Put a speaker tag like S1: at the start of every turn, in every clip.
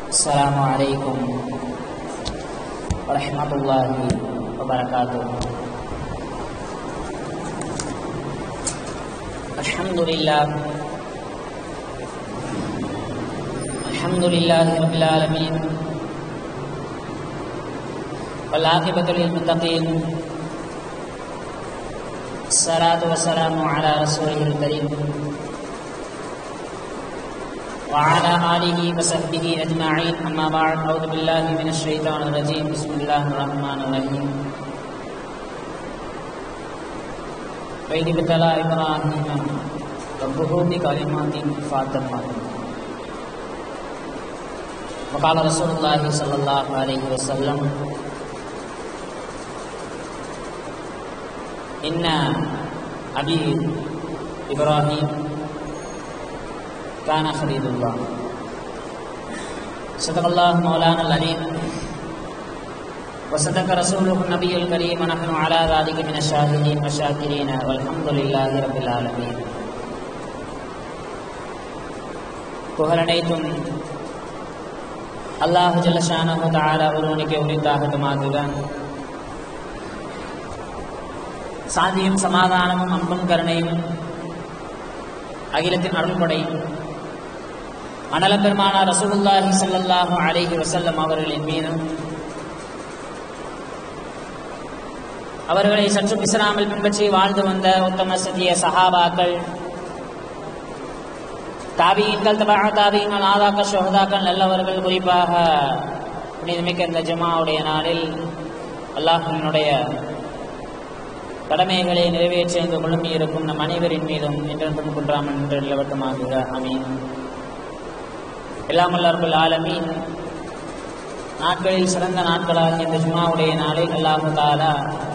S1: السلام عليكم ورحمة الله وبركاته. الحمد لله رب العالمين والعاقبة للمتقين. الصلاة والسلام على رسوله الكريم وعلى آله وصحبه أجمعين. أما بعد، أعوذ بالله من الشيطان الرجيم. بسم الله الرحمن الرحيم. وإذ ابتلى إبراهيم ربه بكلمات فأتمهن. وقال رسول الله صلى الله عليه وسلم: إن أبي إبراهيم كان خليل الله. صدق الله مولانا العليم وصدق رسوله النبي الكريم ونحن على ذلك من الشاهدين والشاكرين والحمد لله رب العالمين. புகழனைத்தும் அல்லாஹ் ஜல்ல ஷானஹு தஆலா ஒருவனுக்கே உரித்தாகட்டுமாகுதான். சாந்தியும் சமாதானமும் அன்பும் கருணையும் அகிலத்தின் அருள்படை அனல பெருமானார் ரசூலுல்லாஹி ஸல்லல்லாஹு அலைஹி வஸல்லம் அவர்களின் மீதும், அவர்களை சற்று பிசராமல் பின்பற்றி வாழ்ந்து வந்த உத்தம சத்திய சஹாபாக்கள், தாபியீன்கள், தபா தாபியீன்கள், ஆதாக்கள், ஷுஹதாக்கள், நல்லவர்கள், குறிப்பாக புனிதமிக்க இந்த ஜும்ஆவுடைய நாளில் அல்லாஹ்வினுடைய கடமைகளை நிறைவேற்ற இந்த முழுமை இருக்கும் நம் அனைவரின் மீதும் என்றென்றும் குன்றாமல் என்று நிலவட்டமாகுக. ஆமீன். எல்லாம் வல்ல ரப்பல் ஆலமீன் நாட்களில் சிறந்த நாட்களாக இந்த ஜும்ஆவுடைய நாளில் அல்லாஹ் தஆலா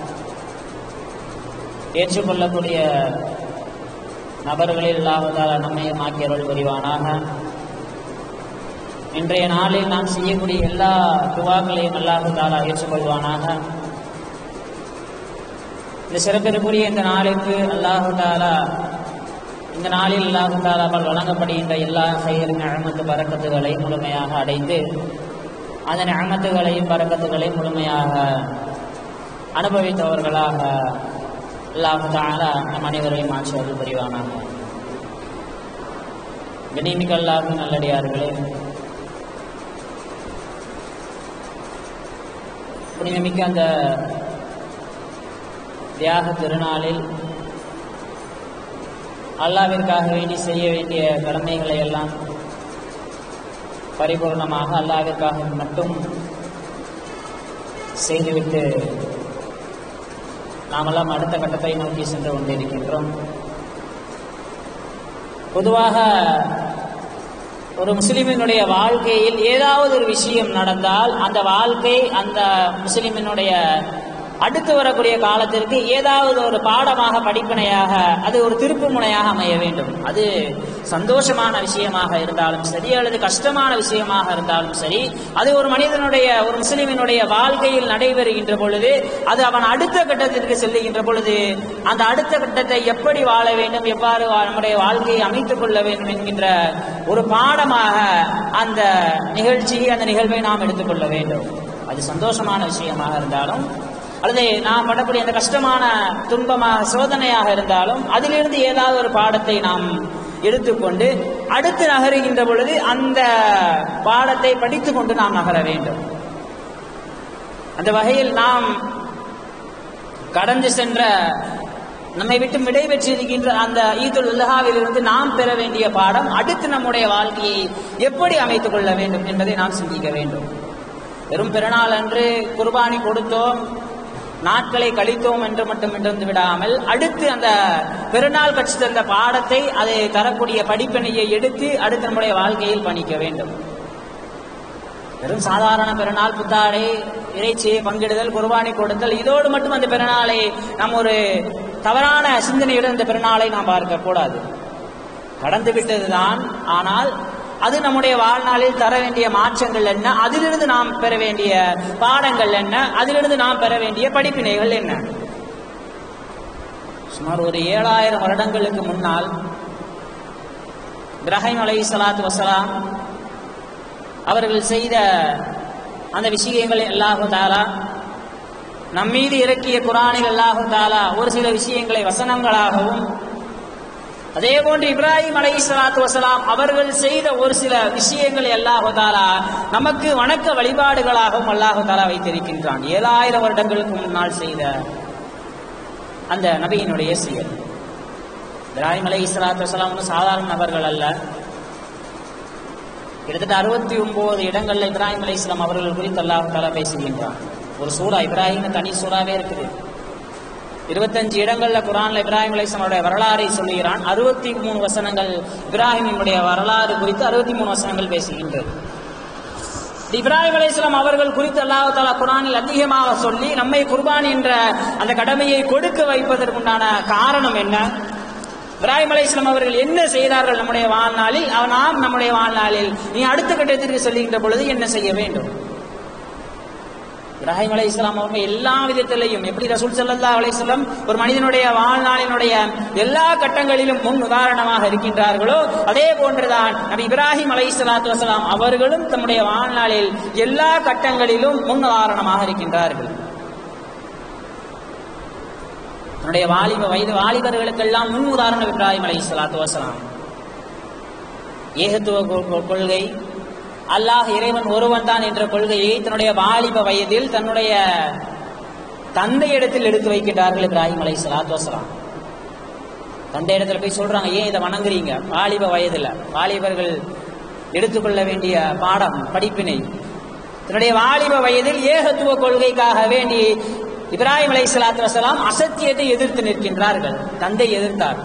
S1: ஏற்றுக்கொள்ளக்கூடிய நபர்களில் அல்லாஹ் தஆலா நம்மையும் ஆக்கி அருள் புரிவானாக. இன்றைய நாளில் நாம் செய்யக்கூடிய எல்லா துஆக்களையும் அல்லாஹ் தஆலா ஏற்றுக்கொள்வானாக. இந்த சிறப்பிற்குரிய இந்த நாளுக்கு அல்லாஹு தஆலா, இந்த நாளில் அல்லாஹு தஆலாவால் வழங்கப்படுகின்ற எல்லா ஹைர், நிஅமத், பரக்கத்துகளை முழுமையாக அடைந்து அந்த நிஅமத்துகளையும் பரக்கத்துகளையும் முழுமையாக அனுபவித்தவர்களாக அல்லாஹு தஆலா நம் அனைவரையும் ஆட்சி அருள் புரிவானாக. கண்ணியமிக்க அல்லாஹ்வின் நல்லடியார்களே, புனிதமிக்க அந்த தியாக திருநாளில் அல்லாஹ்விற்காக வேண்டி செய்ய வேண்டிய கடமைகளை எல்லாம் பரிபூர்ணமாக அல்லாஹ்விற்காக மட்டும் செய்துவிட்டு நாமெல்லாம் அடுத்த கட்டத்தை நோக்கி சென்று கொண்டிருக்கின்றோம். பொதுவாக ஒரு முஸ்லிமினுடைய வாழ்க்கையில் ஏதாவது ஒரு விஷயம் நடந்தால் அந்த வாழ்க்கை அந்த முஸ்லிமினுடைய அடுத்து வரக்கூடிய காலத்திற்கு ஏதாவது ஒரு பாடமாக, படிப்பினையாக, அது ஒரு திருப்பு முனையாக அமைய வேண்டும். அது சந்தோஷமான விஷயமாக இருந்தாலும் சரி, அல்லது கஷ்டமான விஷயமாக இருந்தாலும் சரி, அது ஒரு மனிதனுடைய, ஒரு முஸ்லிமினுடைய வாழ்க்கையில் நடைபெறுகின்ற பொழுது, அது அவன் அடுத்த கட்டத்திற்கு செல்லுகின்ற பொழுது அந்த அடுத்த கட்டத்தை எப்படி வாழ வேண்டும், எவ்வாறு நம்முடைய வாழ்க்கையை அமைத்துக் கொள்ள வேண்டும் என்கின்ற ஒரு பாடமாக அந்த நிகழ்ச்சியை, அந்த நிகழ்வை நாம் எடுத்துக்கொள்ள வேண்டும். அது சந்தோஷமான விஷயமாக இருந்தாலும், அல்லது நாம் படக்கூடிய அந்த கஷ்டமான, துன்பமாக, சோதனையாக இருந்தாலும், அதிலிருந்து ஏதாவது ஒரு பாடத்தை நாம் எடுத்துக்கொண்டு அடுத்து நகருகின்ற பொழுது அந்த பாடத்தை படித்துக் கொண்டு நாம் நகர வேண்டும். அந்த வகையில் நாம் கடந்து சென்ற, நம்மை விட்டு விடைபெற்றிருக்கின்ற அந்த ஈதுல் உல்ஹாவிலிருந்து நாம் பெற வேண்டிய பாடம், அடுத்து நம்முடைய வாழ்க்கையை எப்படி அமைத்துக் கொள்ள வேண்டும் என்பதை நாம் சிந்திக்க வேண்டும். வெறும் பெருநாள் அன்று குர்பானி கொடுத்தோம், நாட்களை கழித்தோம் என்று மட்டும் இருந்து விடாமல், அடுத்து அந்த பெருநாள் கற்று தந்த பாடத்தை, அதை தரக்கூடிய படிப்பினையை எடுத்து அடுத்து நம்முடைய வாழ்க்கையில் பணிக்க வேண்டும். வெறும் சாதாரண பெருநாள், புத்தாடை, இறைச்சியை பங்கிடுதல், குர்பானி கொடுத்தல், இதோடு மட்டும் அந்த பெருநாளை நாம் ஒரு தவறான சிந்தனையுடன் இந்த பெருநாளை நாம் பார்க்க கூடாது. கடந்து விட்டதுதான், ஆனால் அது நம்முடைய வாழ்நாளில் தர வேண்டிய மாற்றங்கள் என்ன, அதிலிருந்து நாம் பெற வேண்டிய பாடங்கள் என்ன, அதிலிருந்து நாம் பெற வேண்டிய படிப்பினைகள் என்ன. சுமார் ஒரு 7000 வருடங்களுக்கு முன்னால் இப்ராஹிம் அலைஹிஸ்ஸலாத்து வஸ்ஸலாம் அவர்கள் செய்த அந்த விஷயங்களை அல்லாஹு தஆலா நம்மீது இறக்கிய குர்ஆனில் அல்லாஹு தஆலா ஒரு சில விஷயங்களை வசனங்களாகவும், அதே போன்று இப்ராஹிம் அலைஹிஸ்ஸலாத்து வஸலாம் அவர்கள் செய்த ஒரு சில விஷயங்களை அல்லாஹு தஆலா நமக்கு வணக்க வழிபாடுகளாகவும் அல்லாஹு தஆலா வைத்திருக்கின்றான். 7000 வருடங்களுக்கு முன்னால் செய்த அந்த நபியினுடைய செயல். இப்ராஹிம் அலைஹிஸ்ஸலாத்து வஸலாம் சாதாரண நபர்கள் அல்ல. கிட்டத்தட்ட 69 இடங்கள்ல இப்ராஹிம் அலைஹிஸ்ஸலாம் அவர்கள் குறித்து அல்லாஹ் தஆலா பேசுகின்றான். ஒரு சூரா இப்ராஹிம் தனி சூறாவே இருக்குது. 25 இடங்கள்ல குர்ஆன்ல இப்ராஹிம் அலைஹிஸ்ஸலாமுடைய வரலாறை சொல்லுகிறான். 63 வசனங்கள் இப்ராஹிமினுடைய வரலாறு குறித்து 63 வசனங்கள் பேசுகின்றது. இப்ராஹிம் அலைஹிஸ்ஸலாம் அவர்கள் குறித்து அல்லாஹ் தஆலா குர்ஆனில் அதிகமாக சொல்லி நம்மை குர்பான் என்ற அந்த கடமையை கொடுக்க வைப்பதற்குண்டான காரணம் என்ன? இப்ராஹிம் அலைஹிஸ்ஸலாம் அவர்கள் என்ன செய்தார்கள் நம்முடைய வாழ்நாளில்? நாம் நம்முடைய வாழ்நாளில் நீ அடுத்த கட்டத்திற்கு செல்கின்ற பொழுது என்ன செய்ய வேண்டும்? இப்ராஹிம் அலைஹிஸ்ஸலாம் அவர்கள் எல்லா விதத்திலையும் எப்படி ரசூல் ஸல்லல்லாஹு அலைஹி வஸல்லம் ஒரு மனிதனுடைய வாழ்நாளினுடைய எல்லா கட்டங்களிலும் முன் உதாரணமாக இருக்கின்றார்களோ, அதே போன்றுதான் நபி இப்ராஹிம் அலைஹிஸ்ஸலாத்து வஸலாம் அவர்களும் தம்முடைய வாழ்நாளில் எல்லா கட்டங்களிலும் முன் உதாரணமாக இருக்கின்றார்கள். தன்னுடைய வாலிபர்களுக்கெல்லாம் முன் உதாரணம் இப்ராஹிம் அலைஹிஸ்ஸலாத்து வஸலாம். ஏகத்துவ கொள்கை, அல்லாஹ் இறைவன் ஒருவன் தான் என்ற கொள்கையை தன்னுடைய வாலிப வயதில் தன்னுடைய தந்தை இடத்தில் எடுத்து வைக்கின்றார்கள் இப்ராஹிம் அலைஹிஸ்ஸலாத்து வஸலாம். தந்தை இடத்துல போய் சொல்றாங்க, ஏன் இதை வணங்குறீங்க? வாலிப வயதுல வாலிபர்கள் எடுத்துக்கொள்ள வேண்டிய பாடம், படிப்பினை. தன்னுடைய வாலிப வயதில் ஏகத்துவ கொள்கைக்காக வேண்டி இப்ராஹிம் அலைஹிஸ்ஸலாத்து வஸலாம் அசத்தியத்தை எதிர்த்து நிற்கின்றார்கள். தந்தை எதிர்த்தார்.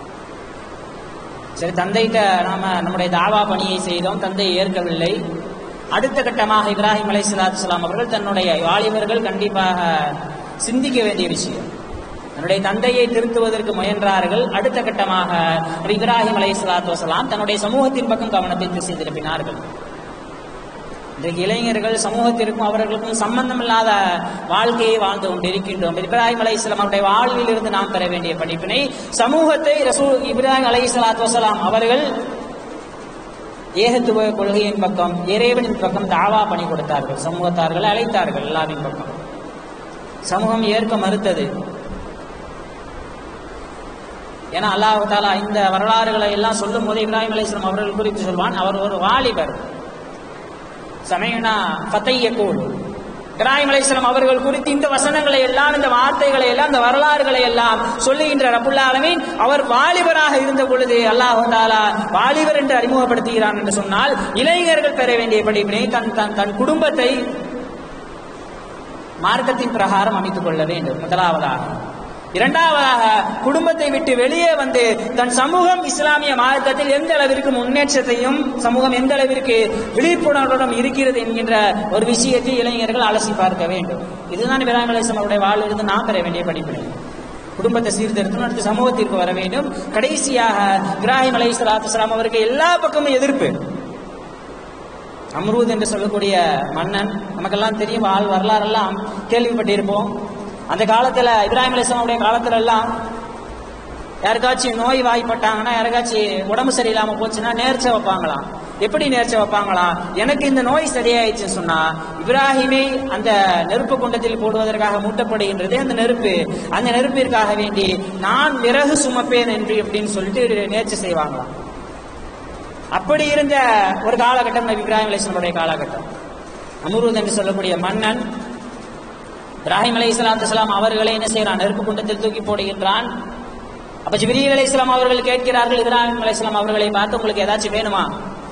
S1: சரி, தந்தைகிட்ட நாம நம்முடைய தாவா பணியை செய்தோம், தந்தை ஏற்கவில்லை. அடுத்த கட்டமாக இப்ராஹிம் அலைஹிஸ்ஸலாத்து வஸலாம் அவர்கள் தன்னுடைய வாலிபர்கள் கண்டிப்பாக சிந்திக்க வேண்டிய விஷயம், தன்னுடைய தந்தையை திருத்துவதற்கு முயன்றார்கள். அடுத்த கட்டமாக இப்ராஹிம் அலைஹிஸ்ஸலாத்து வஸலாம் தன்னுடைய சமூகத்தின் பக்கம் கவனத்தை திசை திருப்பினார்கள். இன்றைக்கு இளைஞர்கள் சமூகத்திற்கும் அவர்களுக்கும் சம்பந்தம் இல்லாத வாழ்க்கையை வாழ்ந்து கொண்டிருக்கின்றோம். இப்ராஹிம் அலைஹிஸ்ஸலாம் அவருடைய வாழ்வில் இருந்து நாம் பெற வேண்டிய படிப்பினை, சமூகத்தை ரசூல் இப்ராஹிம் அலைஹிஸ்ஸலாத்து வஸலாம் அவர்கள் ஏகத்துவ கொள்கையின் பக்கம், இறைவனின் பக்கம் தாவா பணி கொடுத்தார்கள். சமூகத்தார்கள் அழைத்தார்கள் எல்லாவின் பக்கம். சமூகம் ஏற்க மறுத்தது. ஏன்னா அல்லாஹ் தஆலா இந்த வரலாறுகளை எல்லாம் சொல்லும் போது இப்ராஹிம் அலைஹிஸ்ஸலாம் அவர்கள் குறித்து சொல்வான், அவர் ஒரு வாலிபர். சமயனா ஃபதையகூல். இப்ராஹிம் அலைஹிஸ்ஸலாம் அவர்கள் குறித்து இந்த வசனங்களை எல்லாம், இந்த வார்த்தைகளை எல்லாம், இந்த வரலாறுகளை எல்லாம் சொல்லுகின்ற ரப்புல் ஆலமீன் அவர் வாலிபராக இருந்த பொழுது அல்லாஹ் தஆலா வாலிபர் என்று அறிமுகப்படுத்துகிறான் என்று சொன்னால், இளைஞர்கள் பெற வேண்டிய படிப்பினை தன் குடும்பத்தை மார்க்கத்தின் பிரகாரம் அமைத்துக் கொள்ள வேண்டும் முதலாவதாக. இரண்டாவதாக, குடும்பத்தை விட்டு வெளியே வந்து தன் சமூகம் இஸ்லாமிய மார்க்கத்தில் எந்த அளவிற்கு முன்னேற்றத்தையும், சமூகம் எந்த அளவிற்கு விழிப்புணர்வுடன் இருக்கிறது என்கின்ற ஒரு விஷயத்தை இளைஞர்கள் அலசி பார்க்க வேண்டும். இதுதான் இப்ராஹிம் அலைஹிஸ்ஸலாம் அவருடைய வாழ்விலிருந்து நாம் பெற வேண்டிய படிப்பினை. குடும்பத்தை சீர்திருத்தம், அடுத்து சமூகத்திற்கு வர வேண்டும். கடைசியாக இப்ராஹிம் அலைஹிஸ்ஸலாத்து வஸலாம் அவருக்கு எல்லா பக்கமும் எதிர்ப்பு. அம்ரூத் என்று சொல்லக்கூடிய மன்னன் நமக்கெல்லாம் தெரியும், வரலாறெல்லாம் கேள்விப்பட்டிருப்போம். அந்த காலத்துல இப்ராஹிம் அலைஹிஸ்ஸலாமுடைய காலத்துல எல்லாம் யாருக்காச்சும் நோய் வாய்ப்பட்டாங்கன்னா, யாருக்காச்சும் உடம்பு சரியில்லாம போச்சுன்னா நேர்ச்சை வைப்பாங்களாம். எப்படி நேர்ச்சை வைப்பாங்களாம்? எனக்கு இந்த நோய் சரியாயிடுச்சுன்னு சொன்னா இப்ராஹிமை அந்த நெருப்பு குண்டத்தில் போடுவதற்காக மூட்டப்படுகின்றது அந்த நெருப்பு, அந்த நெருப்பிற்காக வேண்டி நான் விறகு சுமப்பேன் என்று அப்படின்னு சொல்லிட்டு நேர்ச்சை செய்வாங்களாம். அப்படி இருந்த ஒரு காலகட்டம் நபி இப்ராஹிம் அலைஹிஸ்ஸலாமுடைய காலகட்டம். அம்ரூத் என்று சொல்லக்கூடிய மன்னன் இப்ராஹிம் அலைஹிஸ்ஸலாத்து வஸலாம் அவர்களை என்ன செய்யறான்? நெருப்பு குண்டத்தில் தூக்கி போடுகின்றான். அப்ப ஜிப்ரீல் அலைஹிஸ்ஸலாம் அவர்கள் கேட்கிறார்கள் இப்ராஹிம் அலைஹிஸ்ஸலாம் அவர்களை பார்த்து, உங்களுக்கு ஏதாச்சும் வேணுமா?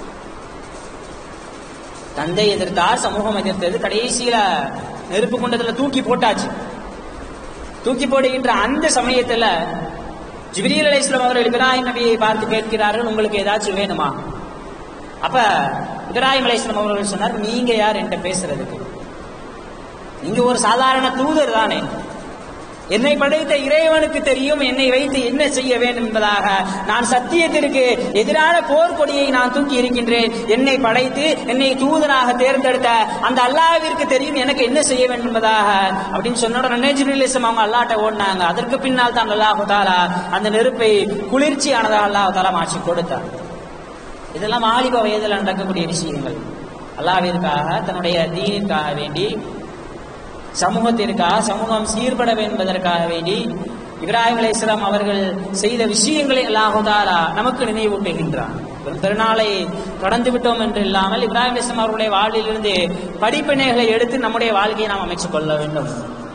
S1: தந்தை எதிர்த்தார், சமூகம் எதிர்த்தது, கடைசியில நெருப்பு குண்டத்துல தூக்கி போட்டாச்சு. தூக்கி போடுகின்ற அந்த சமயத்துல ஜிப்ரீல் அலைஹிஸ்ஸலாம் அவர்கள் இப்ராஹிம் நபியை பார்த்து கேட்கிறார்கள், உங்களுக்கு ஏதாச்சும் வேணுமா? அப்ப இப்ராஹிம் அலைஹிஸ்ஸலாம் அவர்கள் சொன்னார், நீங்க யார் என்கிட்ட பேசுறதுக்கு? நீங்க ஒரு சாதாரண தூதர் தானே. என்னை படைத்த இறைவனுக்கு தெரியும் என்னை வைத்து என்ன செய்ய வேண்டும் என்பதாக. நான் சத்தியத்திற்கு எதிரான போர்க்கொடியை நான் தூக்கி இருக்கின்றேன். என்னை படைத்து என்னை தூதனாக தேர்ந்தெடுத்த அந்த அல்லாஹ்விற்கு தெரியும் எனக்கு என்ன செய்ய வேண்டும் என்பதாக அப்படின்னு சொன்ன உடனே ஜிப்ரீல் அலைஹிஸ்ஸலாம் அவங்க அல்லாஹ்ட்ட ஓடினாங்க. அதற்கு பின்னால் தான் அல்லாஹ் தஆலா அந்த நெருப்பை குளிர்ச்சியானதாக அல்லாஹ் தஆலா மாற்றி கொடுத்தார். இதெல்லாம் வாலிப வயதில் நடக்கக்கூடிய விஷயங்கள். அல்லாஹ்விற்காக, தன்னுடைய தீனிற்காக வேண்டி, சமூகத்திற்காக, சமூகம் சீர்பட என்பதற்காக வேண்டி இப்ராஹிம் அலைஹிஸ்ஸலாம் அவர்கள் செய்த விஷயங்களை அல்லாஹ் தஆலா நமக்கு நினைவூட்டுகின்றான். பெருநாளை கடந்து விட்டோம் என்று இல்லாமல் இப்ராஹிம் அலைஹிஸ்ஸலாம் அவர்களுடைய வாழ்விலிருந்து படிப்பினைகளை எடுத்து நம்முடைய வாழ்க்கையை நாம் அமைத்துக் கொள்ள வேண்டும்.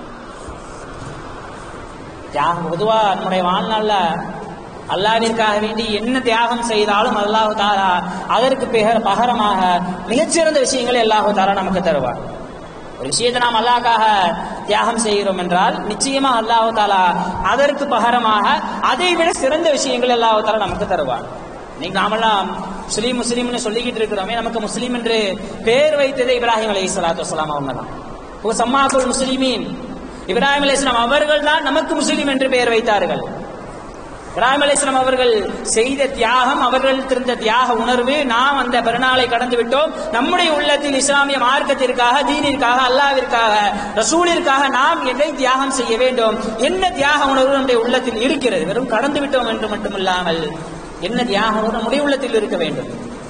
S1: தியாகம் பொதுவாக நம்முடைய வாழ்நாள்ல அல்லாஹ்விற்காக வேண்டி என்ன தியாகம் செய்தாலும் அல்லாஹ் தஆலா அதற்கு பகரமாக மிகச்சிறந்த விஷயங்களை அல்லாஹ் தஆலா நமக்கு தருவார். ஒரு விஷயத்தை நாம் அல்லாஹ்க்காக தியாகம் செய்கிறோம் என்றால் நிச்சயமா அல்லாஹ் தஆலா அதற்கு பகரமாக அதை விட சிறந்த விஷயங்கள் அல்லாஹ் தஆலா நமக்கு தருவார். இன்னைக்கு நாமெல்லாம் முஸ்லீம்னு சொல்லிக்கிட்டு இருக்கிறோமே, நமக்கு முஸ்லீம் என்று பேர் வைத்ததே இப்ராஹிம் அலைஹிஸ்ஸலாத்து வஸ்ஸலாம் அவங்க தான். சம்மாக்குல் முஸ்லிமீன், இப்ராஹிம் அலைஹிஸ்ஸலாம் அவர்கள் தான் நமக்கு முஸ்லீம் என்று பெயர் வைத்தார்கள். இப்ராஹிம் அலைஹிஸ்ஸலாம் அவர்கள் செய்த தியாகம், அவர்கள் இருந்த தியாக உணர்வு, நாம் அந்த பெருநாளை கடந்து விட்டோம். நம்முடைய உள்ளத்தில் இஸ்லாமிய மார்க்கத்திற்காக, தீனிற்காக, அல்லாஹ்விற்காக, ரசூலிற்காக நாம் எதை தியாகம் செய்ய வேண்டும், என்ன தியாக உணர்வு நம்முடைய உள்ளத்தில் இருக்கிறது. வெறும் கடந்து விட்டோம் என்று மட்டுமில்லாமல் என்ன தியாக உணர்வு நம்முடைய உள்ளத்தில் இருக்க வேண்டும்.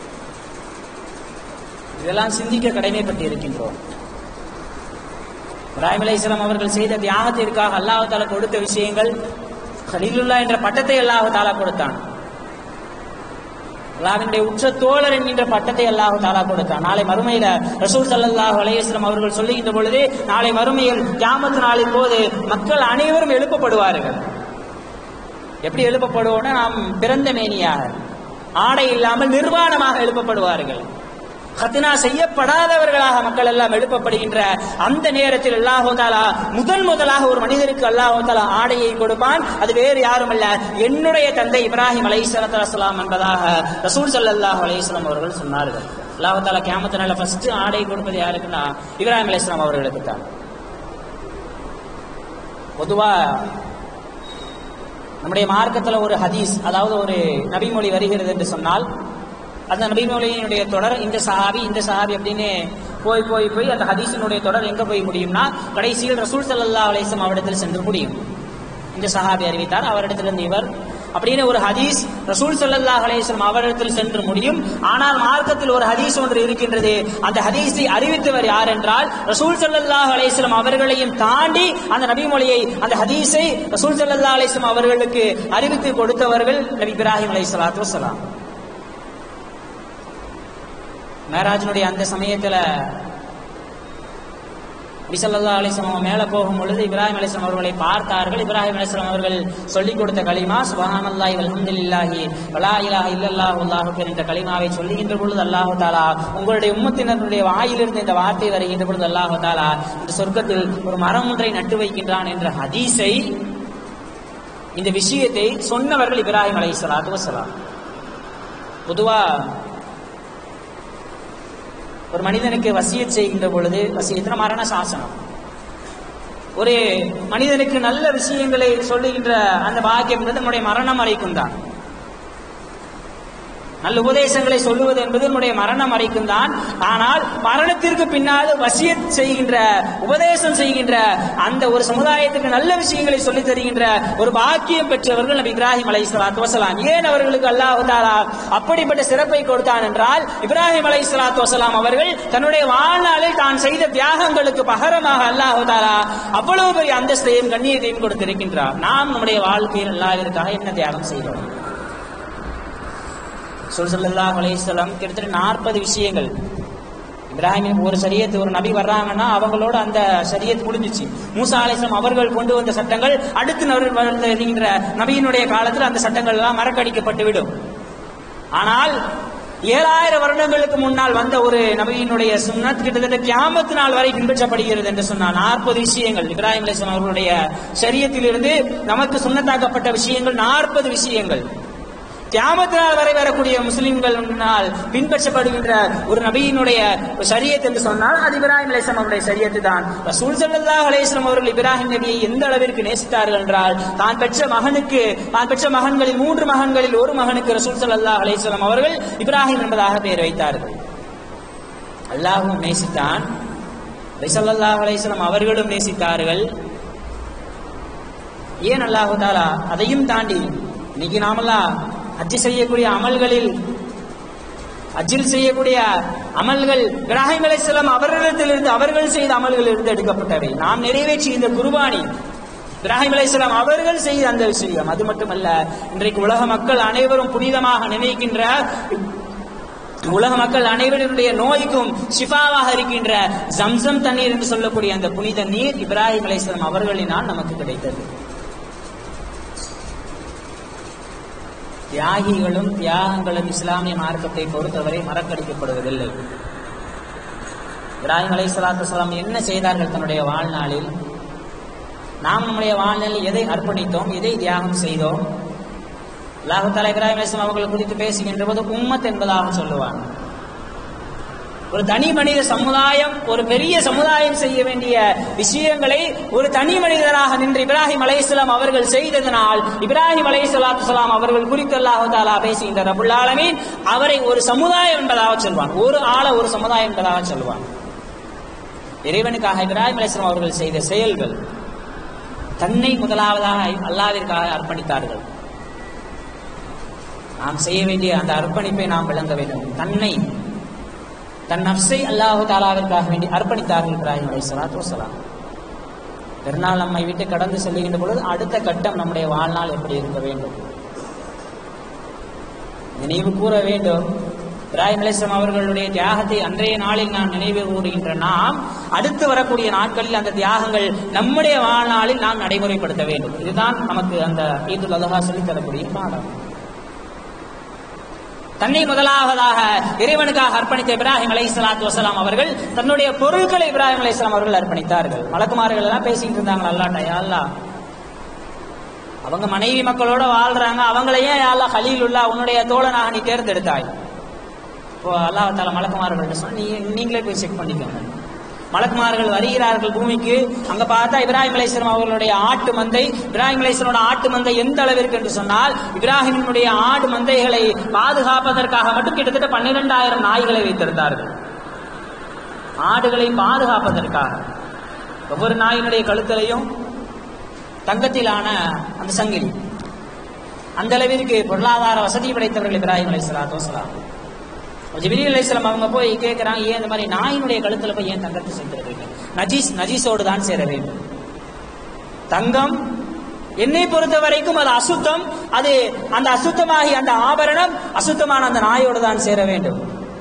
S1: இதெல்லாம் சிந்திக்க கடமைப்பட்டு இருக்கின்றோம். இப்ராஹிம் அலைஹிஸ்ஸலாம் அவர்கள் செய்த தியாகத்திற்காக அல்லாஹ் தஆலா கொடுத்த விஷயங்கள், கலீலுல்லாஹ் என்ற பட்டத்தை அல்லாஹ் தஆலா கொடுத்தான். அல்லாஹ்வினுடைய உற்ற தோழர் என்கின்ற பட்டத்தை அல்லாஹ் தஆலா கொடுத்தான். நாளை மறுமையில ரசூல் ஸல்லல்லாஹு அலைஹி வஸல்லம் அவர்கள் சொல்லுகின்ற பொழுது, நாளை மறுமையில் கியாமத் நாளின் போது மக்கள் அனைவரும் எழுப்பப்படுவார்கள். எப்படி எழுப்பப்படுவோம்னா, நாம் பிறந்த மேனியாக, ஆடை இல்லாமல் நிர்வாணமாக எழுப்பப்படுவார்கள். ஹத்னா செய்யப்படாதவர்களாக மக்கள் எல்லாம் எழுப்பப்படுகின்ற அந்த நேரத்தில் அல்லாஹ் தஆலா முதலாக ஒரு மனிதருக்கு அல்லாஹ் தஆலா ஆடையை கொடுப்பான். அது வேறு யாரும் அல்ல, என்னுடைய தந்தை இப்ராஹிம் அலைஹிஸ்ஸலாத்து வஸ்ஸலாம் என்பதாக ரசூல் ஸல்லல்லாஹு அலைஹி வஸல்லம் அவர்கள் சொன்னார்கள். அல்லாஹ் தஆலா கியாமத் நாளில் ஃபர்ஸ்ட் ஆடை கொடுப்பது யாருக்குன்னா இப்ராஹிம் அலைஹிஸ்ஸலாம் அவர்களுக்கு தான். பொதுவா நம்முடைய மார்க்கத்தில் ஒரு ஹதீஸ், அதாவது ஒரு நபிமொழி வருகிறது என்று சொன்னால், அந்த நபிமொழியினுடைய தொடர் இந்த சஹாபி அப்படின்னு போய் அந்த ஹதீஸினுடைய தொடர் எங்க போய் முடியும்னா, கடைசியில் ரசூல் ஸல்லல்லாஹு அலைஹி வஸல்லம் அவரிடத்தில் சென்று முடியும். இந்த சஹாபி அறிவித்தார், அவரிடத்திலிருந்து இவர் அப்படின்னு ஒரு ஹதீஸ் ரசூல் ஸல்லல்லாஹு அலைஹி வஸல்லம் அவரிடத்தில் சென்று முடியும். ஆனால் மார்க்கத்தில் ஒரு ஹதீஸ் ஒன்று இருக்கின்றது. அந்த ஹதீஸை அறிவித்தவர் யார் என்றால், ரசூல் ஸல்லல்லாஹு அலைஹி வஸல்லம் அவர்களையும் தாண்டி அந்த நபிமொழியை, அந்த ஹதீஸை ரசூல் ஸல்லல்லாஹு அலைஹி வஸல்லம் அவர்களுக்கு அறிவித்து கொடுத்தவர்கள் நபி இப்ராஹிம் அலைஹிஸ்ஸலாத்து வஸ்ஸலாம். மேராஜினுடைய அந்த சமயத்துல நபி ஸல்லல்லாஹு அலைஹி வஸல்லம் மேல போகும் பொழுது இப்ராஹிம் அலைஹிஸ்ஸலாம் அவர்களை பார்த்தார்கள். இப்ராஹிம் அலைஹிஸ்ஸலாம் அவர்கள் சொல்லிக் கொடுத்த கலிமா சுப்ஹானல்லாஹி வல்ஹம்துலில்லாஹி வலா இலாஹ இல்லல்லாஹு அல்லாஹு அக்பர் என்ற கலிமாவை சொல்லுகின்ற பொழுது அல்லாஹ் தஆலா உங்களுடைய உம்மத்தினருடைய வாயிலிருந்து இந்த வார்த்தை வருகின்ற பொழுது அல்லாஹ் தஆலா இந்த சொர்க்கத்தில் ஒரு மரம் ஒன்றை நட்டு வைக்கின்றான் என்ற ஹதீஸை, இந்த விஷயத்தை சொன்னவர்கள் இப்ராஹிம் அலைஹிஸ்ஸலாத்து வஸ்ஸலாம். பொதுவா ஒரு மனிதனுக்கு வசியத் செய்கின்ற பொழுது, வசியத்துல மரண சாசனம், ஒரு மனிதனுக்கு நல்ல விஷயங்களை சொல்லுகின்ற அந்த பாக்கியம் என்பது நம்முடைய மரணம் வரைக்கும் தான். நல்ல உபதேசங்களை சொல்லுவது என்பது நம்முடைய மரணம் வரைக்கும் தான். ஆனால் மரணத்திற்கு பின்னால் வசியத் செய்கின்ற, உபதேசம் செய்கின்ற, அந்த ஒரு சமுதாயத்துக்கு நல்ல விஷயங்களை சொல்லித் தருகின்ற ஒரு பாக்கியம் பெற்றவர்கள் நபி இப்ராஹிம் அலைஹிஸ்ஸலாத்து வஸ்ஸலாம். ஏன் அவர்களுக்கு அல்லாஹ் தஆலா அப்படிப்பட்ட சிறப்பை கொடுத்தான் என்றால், இப்ராஹிம் அலைஹிஸ்ஸலாத்து வஸ்ஸலாம் அவர்கள் தன்னுடைய வாழ்நாளில் தான் செய்த தியாகங்களுக்கு பகரமாக அல்லாஹ் தஆலா அவ்வளவு பெரிய அந்தஸ்தையும் கண்ணியத்தையும் கொடுத்திருக்கின்றார். நாம் நம்முடைய வாழ்க்கையில் அல்லாஹ்விற்காக என்ன தியாகம் செய்தோம்? ஸல்லல்லாஹு அலைஹி வஸல்லம் கிட்டத்தட்ட 40 விஷயங்கள். இப்ராஹிம் ஒரு ஷரியத், ஒரு நபி வர்றாங்கன்னா அவங்களோட அந்த ஷரியத் முடிஞ்சிச்சு. மூசா அலைஹிஸ்ஸலாம் அவர்கள் கொண்டு வந்த சட்டங்கள் அடுத்து வருகின்ற நபியினுடைய காலத்தில் அந்த சட்டங்கள் எல்லாம் மறக்கடிக்கப்பட்டு விடும். ஆனால் 7000 வருடங்களுக்கு முன்னால் வந்த ஒரு நபியினுடைய சுன்னத் கிட்டத்தட்ட கியாமத் நாள் வரை பின்பற்றப்படுகிறது என்று சொன்னால் 40 விஷயங்கள் இப்ராஹிம் அலைஹிஸ்ஸலாம் அவர்களுடைய ஷரியத்திலிருந்து நமக்கு சுன்னத்தாக்கப்பட்ட விஷயங்கள் 40 விஷயங்கள். கியாமத் நாள் வரை வரக்கூடிய முஸ்லிம்கள் பின்பற்றப்படுகின்ற ஒரு நபியினுடைய ஷரியத் என்று சொன்னால் அது இப்ராஹிம் அலைஹிஸ்ஸலாம் அவருடைய ஷரியத் தான். ரசூல் ஸல்லல்லாஹு அலைஹி வஸல்லம் அவர்கள் இப்ராஹிம் நபியை எந்த அளவிற்கு நேசித்தார்கள் என்றால், தான் பெற்ற மகன்களில் 3 மகன்களில் ஒரு மகனுக்கு ரசூல் ஸல்லல்லாஹு அலைஹி வஸல்லம் அவர்கள் இப்ராஹிம் என்பதாக பெயர் வைத்தார்கள். அல்லாஹ்வும் நேசித்தான், ஸல்லல்லாஹு அலைஹி வஸல்லம் அவர்களும் நேசித்தார்கள். ஏன் அல்லாஹ் தஆலா அதையும் தாண்டி இன்னைக்கு நாமெல்லாம் ஹஜ் செய்யக்கூடிய அமல்களில், ஹஜ்ஜில் செய்யக்கூடிய அமல்கள் இப்ராஹிம் அலைஹிஸ்ஸலாம் அவர்களிடத்திலிருந்து அவர்கள் செய்த அமல்களிலிருந்து எடுக்கப்பட்டவை. நாம் நிறைவேற்றி இந்த குர்பானி இப்ராஹிம் அலைஹிஸ்ஸலாம் அவர்கள் செய்த அந்த விஷயம். அது மட்டுமல்ல, இன்றைக்கு உலக மக்கள் அனைவரும் புனிதமாக நினைக்கின்ற, உலக மக்கள் அனைவருடைய நோய்க்கும் ஷிஃபாவாக இருக்கின்ற ஜம்சம் தண்ணீர் என்று சொல்லக்கூடிய அந்த புனித நீர் இப்ராஹிம் அலைஹிஸ்ஸலாம் அவர்களினால் நமக்கு கிடைத்தது. தியாகிகளும் தியாகங்களும் இஸ்லாமிய மார்க்கத்தை பொறுத்தவரை மறக்கடிக்கப்படுவதில்லை. இப்ராஹிம் அலைஹிஸ்ஸலாத்து வஸ்ஸலாம் என்ன செய்தார்கள் தன்னுடைய வாழ்நாளில்? நாம் நம்முடைய வாழ்நாளில் எதை அர்ப்பணித்தோம், எதை தியாகம் செய்தோம்? அல்லாஹ் தஆலா இப்ராஹிம் அலைஹிஸ்ஸலாம் அவர்கள் குறித்து பேசுகின்ற போது உம்மத் என்பதாக சொல்லுவாங்க. ஒரு தனி மனித சமுதாயம், ஒரு பெரிய சமுதாயம் செய்ய வேண்டிய விஷயங்களை ஒரு தனி மனிதராக நின்று இப்ராஹிம் அலைஹிஸ்ஸலாம் அவர்கள் செய்ததனால் இப்ராஹிம் அலைஹிஸ்ஸலாத்து வஸ்ஸலாம் அவர்கள் குறித்து அல்லாஹ் தஆலா பேசுகின்ற ரப்புல் ஆலமீன் அவரை ஒரு சமுதாயம் என்பதாக சொல்வான், ஒரு ஆள ஒரு சமுதாயம் என்பதாக சொல்வான். இறைவனுக்காக இப்ராஹிம் அலைஹிஸ்ஸலாம் அவர்கள் செய்த செயல்கள், தன்னை முதலாவதாக அல்லாஹ்விற்காக அர்ப்பணித்தார்கள். நாம் செய்ய வேண்டிய அந்த அர்ப்பணிப்பை நாம் விளங்க வேண்டும். தன் நஃப்ஸை அல்லாஹ் தஆலாவிற்காக வேண்டி அர்ப்பணித்தார்கள் இப்ராஹிம் அலைஹிஸ்ஸலாத்து வஸ்ஸலாம். பெருநாள் நம்மை விட்டு கடந்து செல்லுகின்ற பொழுது அடுத்த கட்டம் நம்முடைய வாழ்நாள் எப்படி இருக்க வேண்டும் நினைவு கூற வேண்டும். இப்ராஹிம் அலைஹிஸ்ஸலாம் அவர்களுடைய தியாகத்தை அன்றைய நாளில் நாம் நினைவு கூறுகின்ற நாம் அடுத்து வரக்கூடிய நாட்களில் அந்த தியாகங்கள் நம்முடைய வாழ்நாளில் நாம் நடைமுறைப்படுத்த வேண்டும். இதுதான் நமக்கு அந்த ஈதுல் அத்ஹா சொல்லித் தரக்கூடிய பாடம். தன்னை முதலாவதாக இறைவனுக்காக அர்ப்பணித்த இப்ராஹிம் அலைஹிஸ்ஸலாத்து வஸ்ஸலாம் அவர்கள் தன்னுடைய பொருட்களை இப்ராஹிம் அலைஹிஸ்ஸலாம் அவர்கள் அர்ப்பணித்தார்கள். மலக்குமார்கள் எல்லாம் பேசிக்கிட்டு இருந்தாங்க, அல்லாஹ்ட்ட, யா அல்லாஹ், அவங்க மனைவி மக்களோட வாழ்றாங்க, அவங்களையே யா அல்லாஹ் கலீலுல்லாஹ் உன்னுடைய தோழனாக நீ தேர்ந்தெடுத்தாய். இப்போ அல்லாஹ் தஆலா மலக்குமார்கள்ட்ட சொன்னா, நீங்களே போய் செக் பண்ணிக்கோங்க. மலக்குமார்கள் வருகிறார்கள் பூமிக்கு. அங்க பார்த்தா இப்ராஹிம் அலைஹிஸ்ஸலாம் அவர்களுடைய ஆட்டு மந்தை, இப்ராஹிம் அலைஹிஸ்ஸலாமோட ஆட்டு மந்தை எந்த அளவிற்கு என்று சொன்னால், இப்ராஹிமினுடைய ஆடு மந்தைகளை பாதுகாப்பதற்காக மட்டும் கிட்டத்தட்ட 12,000 நாய்களை வைத்திருந்தார்கள். ஆடுகளை பாதுகாப்பதற்காக ஒவ்வொரு நாயினுடைய கழுத்திலையும் தங்கத்திலான அந்த சங்கிலி. அந்த அளவிற்கு பொருளாதார வசதி படைத்தவர்கள் இப்ராஹிம் அலைஹிஸ்ஸலாத்து வஸ்ஸலாம். ஜிப்ரீல் அலைஹிஸ்ஸலாம் அவங்க போய் கேட்கிறாங்க, ஏன் இந்த மாதிரி நாயினுடைய கழுத்துல போய் ஏன் தங்கத்தை சேர்த்துருக்கீங்க? நஜீஸோடு தான் சேர வேண்டும். தங்கம் என்னை பொறுத்த வரைக்கும் அது அசுத்தம். அது அந்த அசுத்தமாகி அந்த ஆபரணம் அசுத்தமான அந்த நாயோடு தான் சேர வேண்டும்